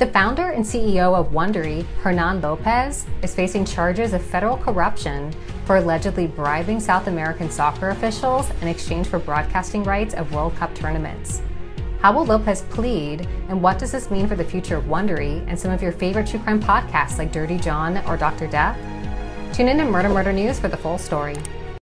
The founder and CEO of Wondery, Hernan Lopez, is facing charges of federal corruption for allegedly bribing South American soccer officials in exchange for broadcasting rights of World Cup tournaments. How will Lopez plead, and what does this mean for the future of Wondery and some of your favorite true crime podcasts like Dirty John or Dr. Death? Tune in to Murder News for the full story.